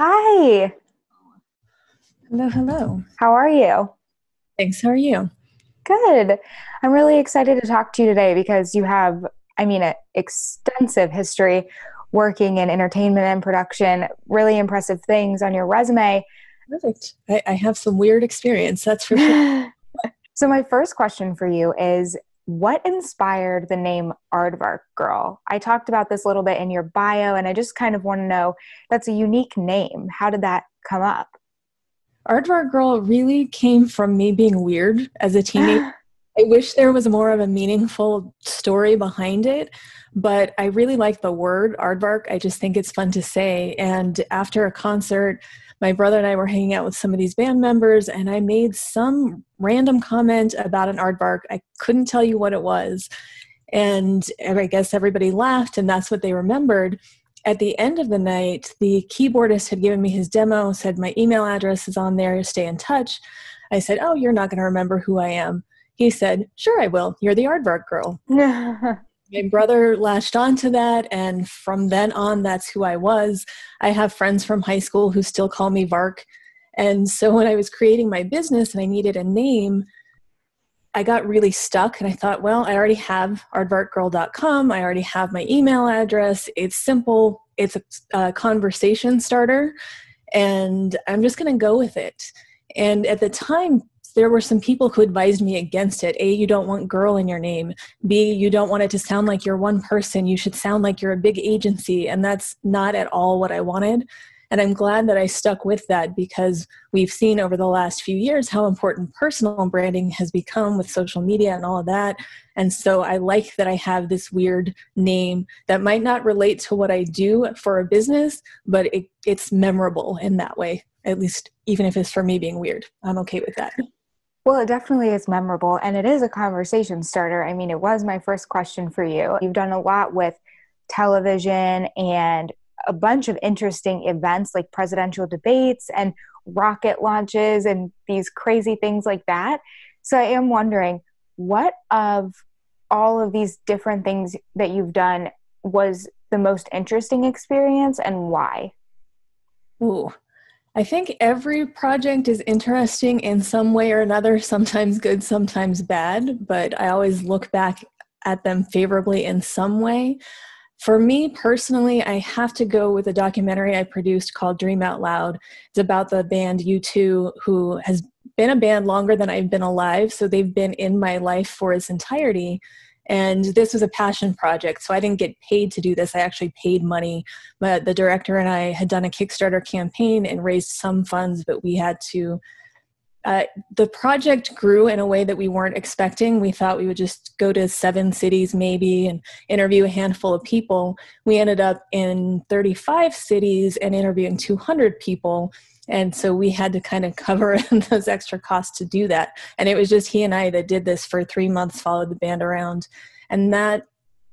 Hi, Hello, hello. how are you? Thanks. How are you? Good. I'm really excited to talk to you today because you have, an extensive history working in entertainment and production, really impressive things on your resume. Perfect. I have some weird experience, that's for sure. So, my first question for you is what inspired the name Aardvark Girl? I talked about this a little bit in your bio, and I just kind of want to know that's a unique name. How did that come up? Aardvark Girl really came from me being weird as a teenager. I wish there was more of a meaningful story behind it, but I really like the word aardvark. I just think it's fun to say. And after a concert, my brother and I were hanging out with some of these band members, and I made some random comment about an aardvark. I couldn't tell you what it was. And I guess everybody laughed, and that's what they remembered. At the end of the night, the keyboardist had given me his demo, said my email address is on there to stay in touch. I said, "Oh, you're not going to remember who I am." He said, "Sure, I will. You're the Aardvark Girl." My brother latched onto that, and from then on, that's who I was. I have friends from high school who still call me Vark. And so when I was creating my business and I needed a name, I got really stuck and I thought, well, I already have aardvarkgirl.com. I already have my email address. It's simple. It's a conversation starter, and I'm just going to go with it. And at the time, there were some people who advised me against it. A, you don't want girl in your name. B, you don't want it to sound like you're one person. You should sound like you're a big agency. And that's not at all what I wanted. And I'm glad that I stuck with that, because we've seen over the last few years how important personal branding has become with social media and all of that. And so I like that I have this weird name that might not relate to what I do for a business, but it's memorable in that way. At least, even if it's for me being weird, I'm okay with that. Well, it definitely is memorable and it is a conversation starter. It was my first question for you. You've done a lot with television and a bunch of interesting events like presidential debates and rocket launches and these crazy things like that. So I am wondering, what of all of these different things that you've done was the most interesting experience and why? Ooh, I think every project is interesting in some way or another, sometimes good, sometimes bad, but I always look back at them favorably in some way. For me personally, I have to go with a documentary I produced called Dream Out Loud. It's about the band U2, who has been a band longer than I've been alive, so they've been in my life for its entirety. And this was a passion project, so I didn't get paid to do this. I actually paid money, but the director and I had done a Kickstarter campaign and raised some funds, but we had to the project grew in a way that we weren't expecting. We thought we would just go to 7 cities maybe and interview a handful of people. We ended up in 35 cities and interviewing 200 people. And so we had to kind of cover those extra costs to do that. And it was just he and I that did this for 3 months, followed the band around. And that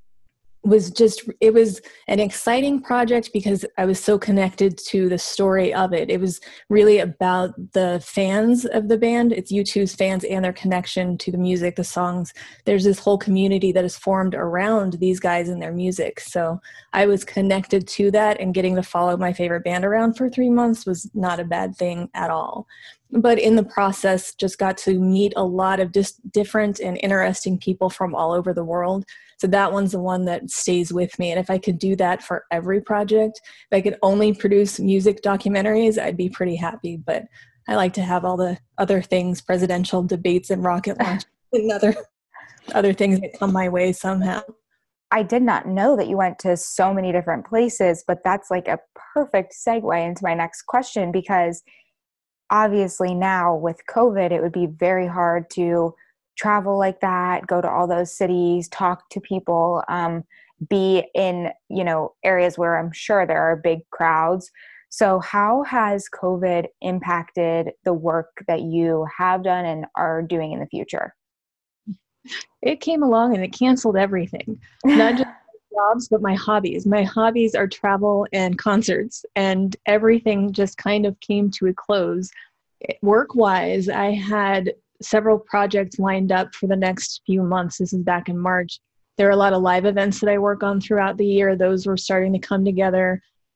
it was an exciting project because I was so connected to the story of it. It was really about the fans of the band. It's U2's fans and their connection to the music, the songs. There's this whole community that is formed around these guys and their music. So I was connected to that, and getting to follow my favorite band around for 3 months was not a bad thing at all. But in the process, just got to meet a lot of just different and interesting people from all over the world. So that one's the one that stays with me. And if I could do that for every project, if I could only produce music documentaries, I'd be pretty happy. But I like to have all the other things, presidential debates and rocket launch and other things that come my way somehow. I did not know that you went to so many different places, but that's like a perfect segue into my next question, because obviously now with COVID, it would be very hard to travel like that, go to all those cities, talk to people, be in, areas where I'm sure there are big crowds. So how has COVID impacted the work that you have done and are doing in the future? It came along and it canceled everything. Not just jobs, but my hobbies. My hobbies are travel and concerts, and everything just kind of came to a close. Work-wise, I had several projects lined up for the next few months. This is back in March. There are a lot of live events that I work on throughout the year. Those were starting to come together.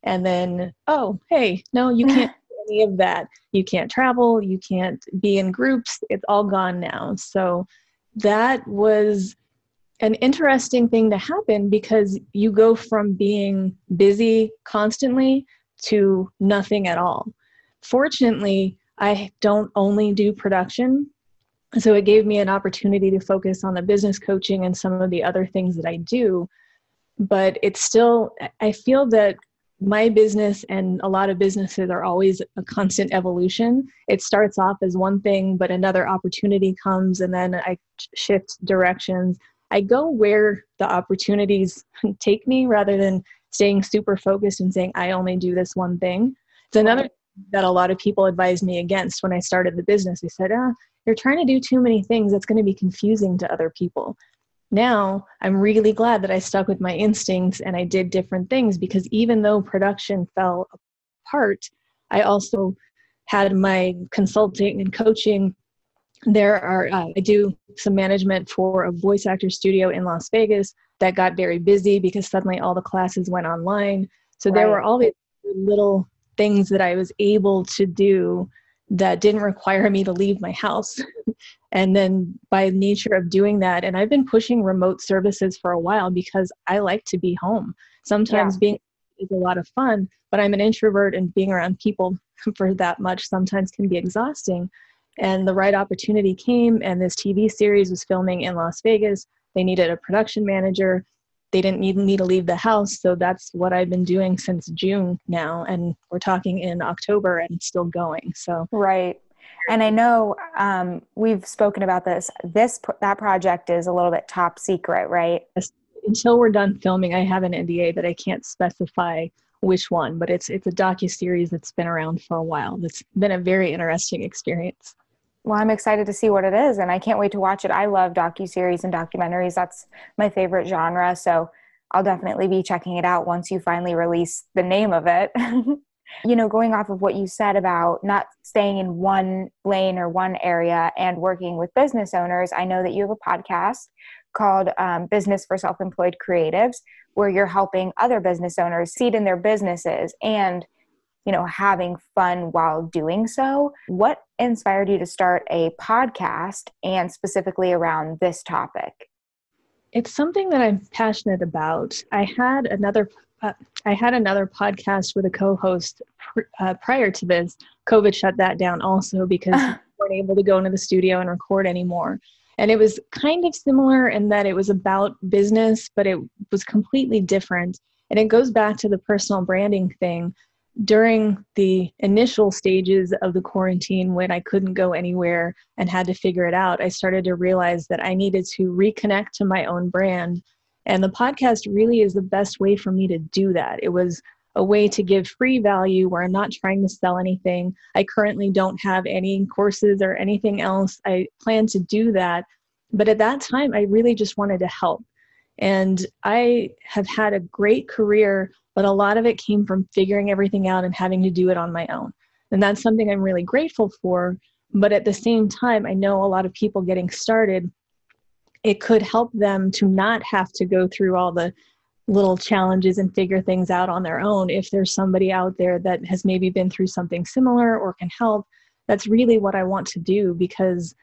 And then, oh, hey, no, you can't do any of that. You can't travel. You can't be in groups. It's all gone now. So that was an interesting thing to happen, because you go from being busy constantly to nothing at all. Fortunately, I don't only do production, so it gave me an opportunity to focus on the business coaching and some of the other things that I do. But it's still, I feel that my business and a lot of businesses are always a constant evolution. It starts off as one thing, but another opportunity comes, and then I shift directions. I go where the opportunities take me rather than staying super focused and saying, I only do this one thing. It's another thing that a lot of people advised me against when I started the business. They said, you're trying to do too many things. That's going to be confusing to other people. Now, I'm really glad that I stuck with my instincts and I did different things, because even though production fell apart, I also had my consulting and coaching. I do some management for a voice actor studio in Las Vegas that got very busy because suddenly all the classes went online. So there were all these little things that I was able to do that didn't require me to leave my house. And then by nature of doing that, and I've been pushing remote services for a while because I like to be home. Sometimes being is a lot of fun, but I'm an introvert, and being around people for that much sometimes can be exhausting. And the right opportunity came, and this TV series was filming in Las Vegas. They needed a production manager. They didn't need me to leave the house. So that's what I've been doing since June now. And we're talking in October and it's still going. So right. And I know we've spoken about this. That project is a little bit top secret, right? Until we're done filming, I have an NDA that I can't specify which one, but it's a docuseries that's been around for a while. That's been a very interesting experience. Well, I'm excited to see what it is, and I can't wait to watch it. I love docuseries and documentaries. That's my favorite genre, so I'll definitely be checking it out once you finally release the name of it. Going off of what you said about not staying in one lane or one area and working with business owners, I know that you have a podcast called Business for Self-Employed Creatives, where you're helping other business owners succeed in their businesses and having fun while doing so. What inspired you to start a podcast, and specifically around this topic? It's something that I'm passionate about. I had another podcast with a co-host prior to this. COVID shut that down also because we weren't able to go into the studio and record anymore. And it was kind of similar in that it was about business, but it was completely different. And it goes back to the personal branding thing. During the initial stages of the quarantine, when I couldn't go anywhere and had to figure it out, I started to realize that I needed to reconnect to my own brand. And the podcast really is the best way for me to do that. It was a way to give free value where I'm not trying to sell anything. I currently don't have any courses or anything else. I plan to do that. But at that time, I really just wanted to help. And I have had a great career, but a lot of it came from figuring everything out and having to do it on my own. And that's something I'm really grateful for. But at the same time, I know a lot of people getting started, it could help them to not have to go through all the little challenges and figure things out on their own. If there's somebody out there that has maybe been through something similar or can help, that's really what I want to do, because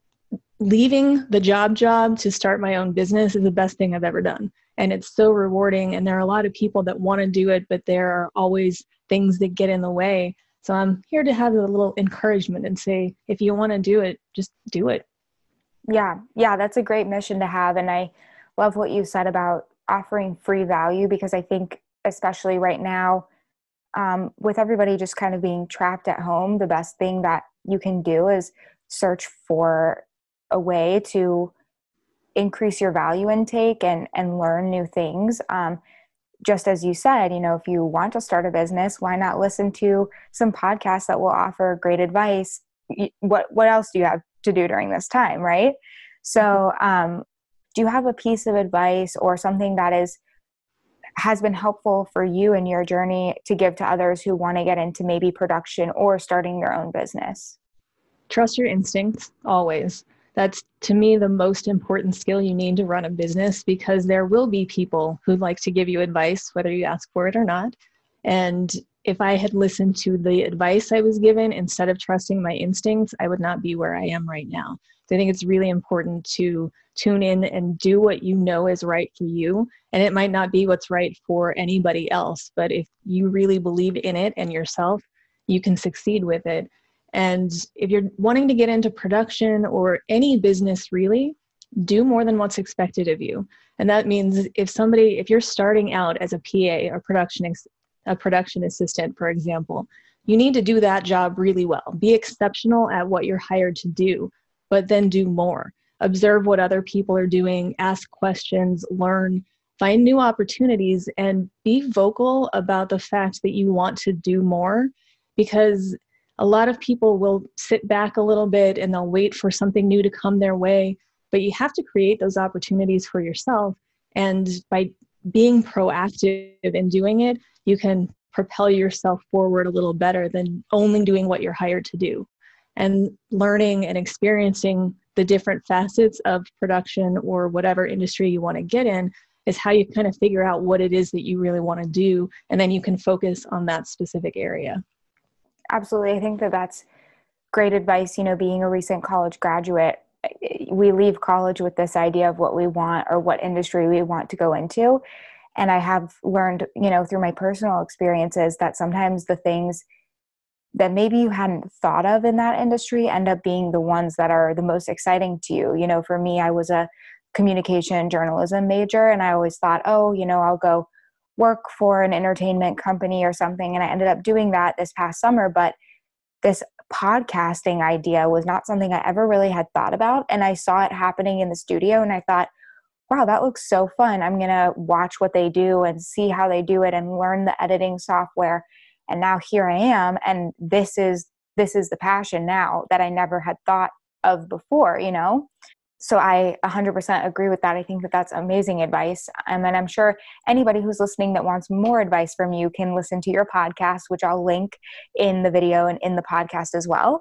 leaving the job to start my own business is the best thing I've ever done. And it's so rewarding. And there are a lot of people that want to do it, but there are always things that get in the way. So I'm here to have a little encouragement and say, if you want to do it, just do it. Yeah, that's a great mission to have. And I love what you said about offering free value, because I think especially right now, with everybody just kind of being trapped at home, the best thing that you can do is search for a way to increase your value intake and learn new things. Just as you said, if you want to start a business, why not listen to some podcasts that will offer great advice? What else do you have to do during this time, right? So do you have a piece of advice or something that has been helpful for you in your journey to give to others who want to get into maybe production or starting their own business? Trust your instincts always. That's, to me, the most important skill you need to run a business, because there will be people who'd like to give you advice, whether you ask for it or not. And if I had listened to the advice I was given instead of trusting my instincts, I would not be where I am right now. So I think it's really important to tune in and do what you know is right for you. And it might not be what's right for anybody else, but if you really believe in it and yourself, you can succeed with it. And if you're wanting to get into production or any business really, do more than what's expected of you. And that means if you're starting out as a PA or a production assistant, for example, you need to do that job really well. Be exceptional at what you're hired to do, but then do more. Observe what other people are doing, ask questions, learn, find new opportunities, and be vocal about the fact that you want to do more, because a lot of people will sit back a little bit and they'll wait for something new to come their way, but you have to create those opportunities for yourself. And by being proactive in doing it, you can propel yourself forward a little better than only doing what you're hired to do. And learning and experiencing the different facets of production or whatever industry you want to get in is how you kind of figure out what it is that you really want to do. And then you can focus on that specific area. Absolutely. I think that that's great advice. You know, being a recent college graduate, we leave college with this idea of what we want or what industry we want to go into. And I have learned, you know, through my personal experiences that sometimes the things that maybe you hadn't thought of in that industry end up being the ones that are the most exciting to you. You know, for me, I was a communication journalism major, and I always thought, oh, you know, I'll go work for an entertainment company or something. And I ended up doing that this past summer. But this podcasting idea was not something I ever really had thought about. And I saw it happening in the studio and I thought, wow, that looks so fun. I'm going to watch what they do and see how they do it and learn the editing software. And now here I am. And this is the passion now that I never had thought of before, you know? So I 100% agree with that. I think that that's amazing advice. And I'm sure anybody who's listening that wants more advice from you can listen to your podcast, which I'll link in the video and in the podcast as well.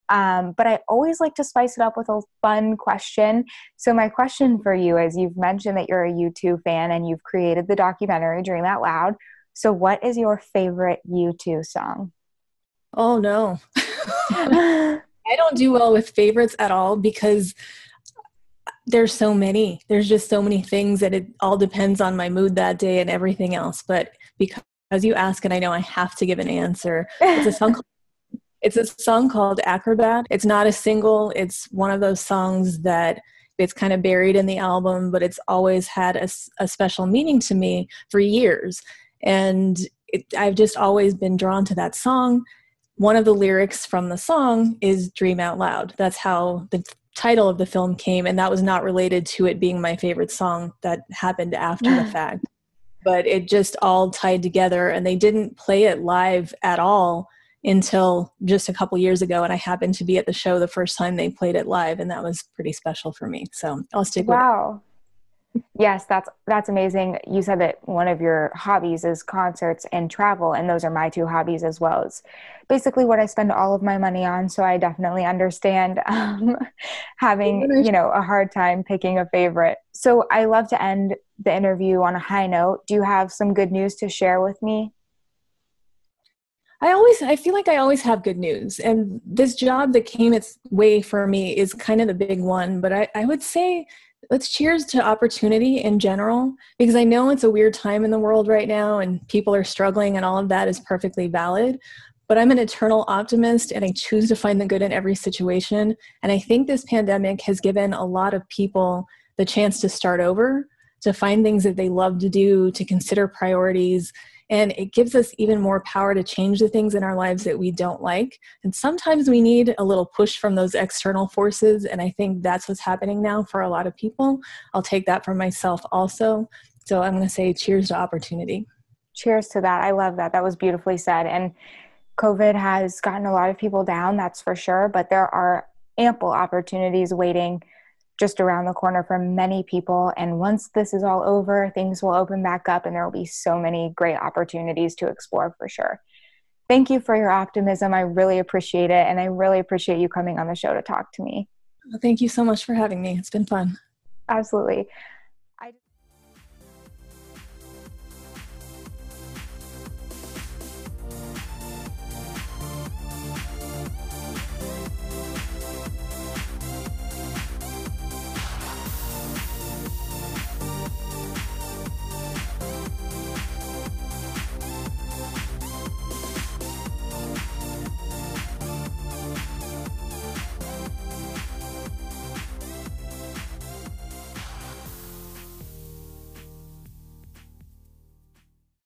But I always like to spice it up with a fun question. So my question for you is, you've mentioned that you're a U2 fan and you've created the documentary Dream Out Loud. So what is your favorite U2 song? Oh, no. I don't do well with favorites at all because there's so many. There's just so many things that it all depends on my mood that day and everything else. But because you ask and I know I have to give an answer, it's a song called Acrobat. It's not a single. It's one of those songs that it's kind of buried in the album, but it's always had a special meaning to me for years. And I've just always been drawn to that song. One of the lyrics from the song is Dream Out Loud. That's how the title of the film came, and that was not related to it being my favorite song. That happened after the fact. But it just all tied together, and they didn't play it live at all until just a couple years ago, and I happened to be at the show the first time they played it live, and that was pretty special for me. So I'll stick with it. Wow. Yes, that's amazing. You said that one of your hobbies is concerts and travel, and those are my two hobbies as well. It's basically what I spend all of my money on, so I definitely understand having, you know, a hard time picking a favorite. So I love to end the interview on a high note. Do you have some good news to share with me? I feel like I always have good news, and this job that came its way for me is kind of the big one, but I would say let's cheers to opportunity in general, because I know it's a weird time in the world right now and people are struggling and all of that is perfectly valid, but I'm an eternal optimist and I choose to find the good in every situation. And I think this pandemic has given a lot of people the chance to start over, to find things that they love to do, to consider priorities. And it gives us even more power to change the things in our lives that we don't like. And sometimes we need a little push from those external forces. And I think that's what's happening now for a lot of people. I'll take that for myself also. So I'm going to say cheers to opportunity. Cheers to that. I love that. That was beautifully said. And COVID has gotten a lot of people down, that's for sure. But there are ample opportunities waiting just around the corner for many people. And once this is all over, things will open back up and there will be so many great opportunities to explore for sure. Thank you for your optimism. I really appreciate it. And I really appreciate you coming on the show to talk to me. Well, thank you so much for having me. It's been fun. Absolutely.